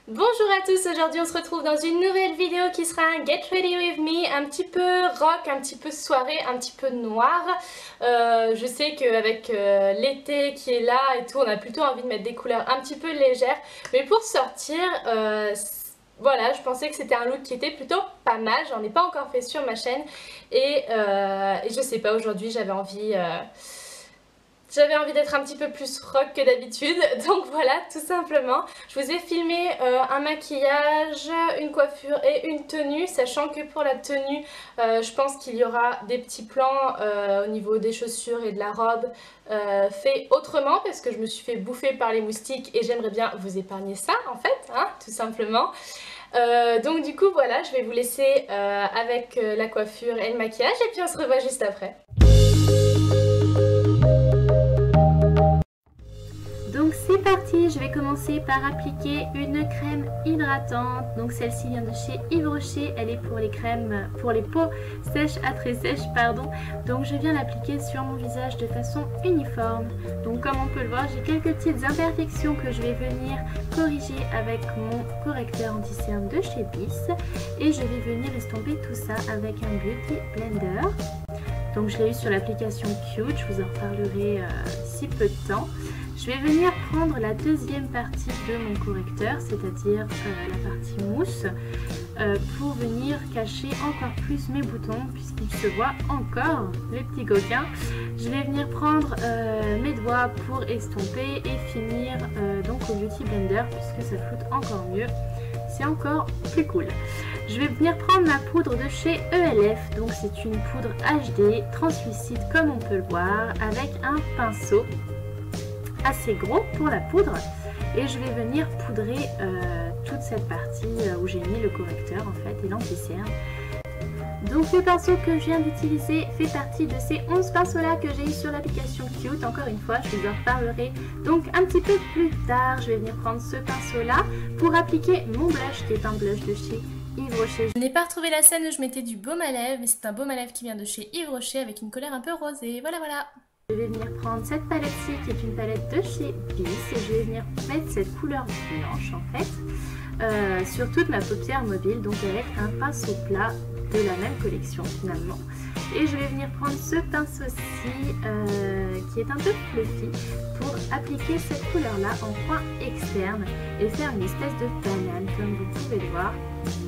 Bonjour à tous, aujourd'hui on se retrouve dans une nouvelle vidéo qui sera un Get Ready With Me, un petit peu rock, un petit peu soirée, un petit peu noir. Je sais qu'avec l'été qui est là et tout, on a plutôt envie de mettre des couleurs un petit peu légères. Mais pour sortir, voilà, je pensais que c'était un look qui était plutôt pas mal. J'en ai pas encore fait sur ma chaîne et je sais pas, aujourd'hui j'avais envie d'être un petit peu plus rock que d'habitude, donc voilà, tout simplement. Je vous ai filmé un maquillage, une coiffure et une tenue, sachant que pour la tenue, je pense qu'il y aura des petits plans au niveau des chaussures et de la robe fait autrement, parce que je me suis fait bouffer par les moustiques et j'aimerais bien vous épargner ça, en fait, hein, tout simplement. Donc du coup, voilà, je vais vous laisser avec la coiffure et le maquillage, et puis on se revoit juste après. Donc c'est parti, je vais commencer par appliquer une crème hydratante. Donc celle-ci vient de chez Yves Rocher, elle est pour les crèmes, pour les peaux sèches à très sèches, pardon. Donc je viens l'appliquer sur mon visage de façon uniforme. Donc comme on peut le voir, j'ai quelques petites imperfections que je vais venir corriger avec mon correcteur anti-cerne de chez Bis. Et je vais venir estomper tout ça avec un Beauty Blender. Donc je l'ai eu sur l'application Cute, je vous en reparlerai d'ici peu de temps. Je vais venir prendre la deuxième partie de mon correcteur, c'est-à-dire la partie mousse, pour venir cacher encore plus mes boutons, puisqu'ils se voient encore, les petits coquins. Je vais venir prendre mes doigts pour estomper et finir donc au Beauty Blender, puisque ça floute encore mieux. C'est encore plus cool. Je vais venir prendre ma poudre de chez ELF, donc c'est une poudre HD translucide comme on peut le voir, avec un pinceau assez gros pour la poudre, et je vais venir poudrer toute cette partie où j'ai mis le correcteur en fait et l'anti-cerne. Donc le pinceau que je viens d'utiliser fait partie de ces 11 pinceaux là que j'ai eu sur l'application Cute. Encore une fois, je vous en reparlerai donc un petit peu plus tard. Je vais venir prendre ce pinceau là pour appliquer mon blush, qui est un blush de chez Yves Rocher. Je n'ai pas retrouvé la scène où je mettais du baume à lèvres, mais c'est un baume à lèvres qui vient de chez Yves Rocher avec une couleur un peu rosée. Voilà, voilà. Je vais venir prendre cette palette-ci qui est une palette de chez Bis, et je vais venir mettre cette couleur blanche en fait sur toute ma paupière mobile, donc avec un pinceau plat de la même collection finalement. Et je vais venir prendre ce pinceau-ci qui est un peu fluffy pour appliquer cette couleur-là en coin externe et faire une espèce de banane comme vous pouvez le voir.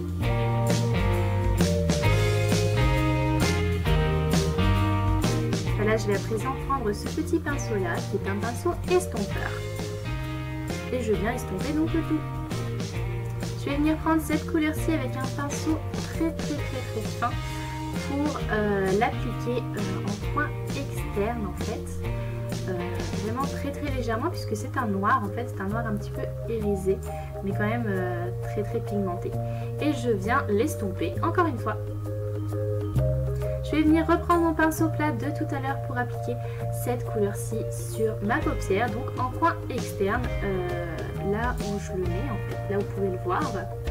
Là, je vais à présent prendre ce petit pinceau là qui est un pinceau estompeur et je viens estomper donc le tout. Je vais venir prendre cette couleur-ci avec un pinceau très fin pour l'appliquer en coin externe en fait, vraiment très légèrement, puisque c'est un noir en fait, c'est un noir un petit peu irisé mais quand même très pigmenté, et je viens l'estomper encore une fois. Je vais venir reprendre mon pinceau plat de tout à l'heure pour appliquer cette couleur-ci sur ma paupière, donc en coin externe, là où je le mets en fait, là où vous pouvez le voir.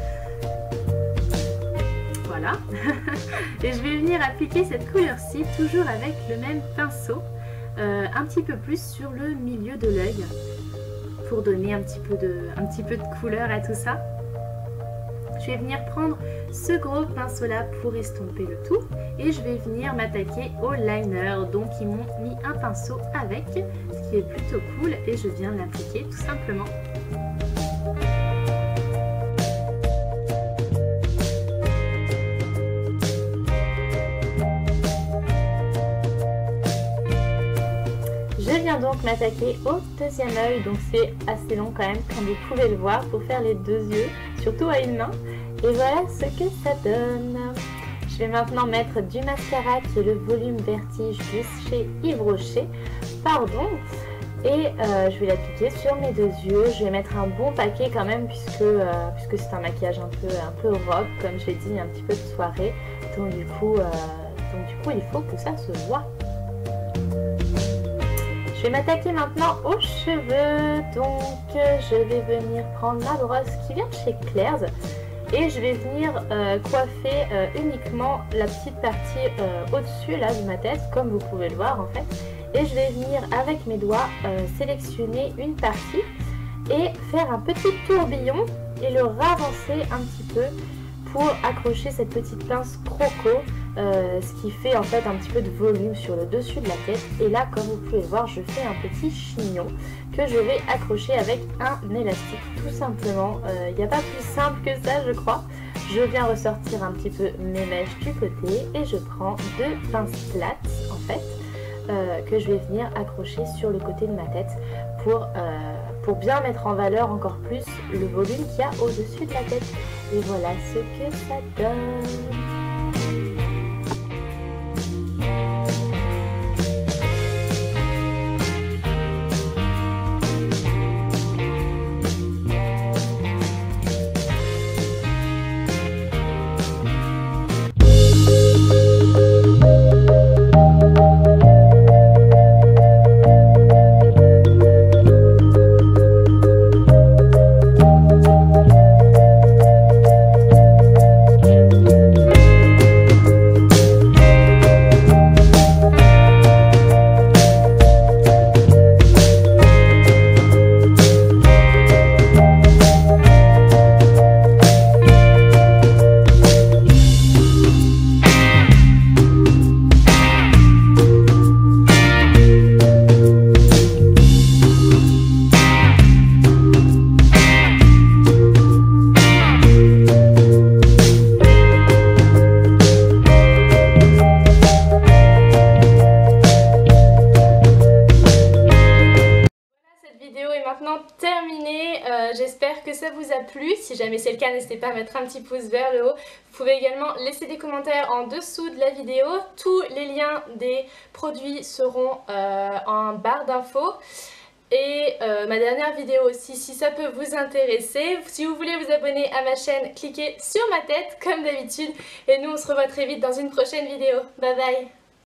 Voilà. Et je vais venir appliquer cette couleur-ci toujours avec le même pinceau, un petit peu plus sur le milieu de l'œil, pour donner un petit peu de couleur à tout ça. Je vais venir prendre ce gros pinceau là pour estomper le tout, et je vais venir m'attaquer au liner. Donc ils m'ont mis un pinceau avec, ce qui est plutôt cool, et je viens l'appliquer tout simplement. Je viens donc m'attaquer au deuxième œil, donc c'est assez long quand même comme vous pouvez le voir pour faire les deux yeux, surtout à une main. Et voilà ce que ça donne. Je vais maintenant mettre du mascara qui est le volume Vertige de chez Yves Rocher, pardon, et je vais l'appliquer sur mes deux yeux. Je vais mettre un bon paquet quand même, puisque c'est un maquillage un peu rock, comme je l'ai dit, un petit peu de soirée, donc du coup il faut que ça se voit. Je vais m'attaquer maintenant aux cheveux, donc je vais venir prendre ma brosse qui vient de chez Claire's et je vais venir coiffer uniquement la petite partie au-dessus là de ma tête, comme vous pouvez le voir en fait, et je vais venir avec mes doigts sélectionner une partie et faire un petit tourbillon et le ravancer un petit peu pour accrocher cette petite pince croco, ce qui fait en fait un petit peu de volume sur le dessus de la tête. Et là, comme vous pouvez voir, je fais un petit chignon que je vais accrocher avec un élastique tout simplement. Il n'y a pas plus simple que ça, je crois. Je viens ressortir un petit peu mes mèches du côté et je prends 2 pinces plates en fait que je vais venir accrocher sur le côté de ma tête pour bien mettre en valeur encore plus le volume qu'il y a au-dessus de la tête. Et voilà ce que ça donne. Terminé, j'espère que ça vous a plu. Si jamais c'est le cas, n'hésitez pas à mettre un petit pouce vers le haut. Vous pouvez également laisser des commentaires en dessous de la vidéo. Tous les liens des produits seront en barre d'infos. Et ma dernière vidéo aussi, si ça peut vous intéresser. Si vous voulez vous abonner à ma chaîne, cliquez sur ma tête comme d'habitude. Et nous on se revoit très vite dans une prochaine vidéo. Bye bye!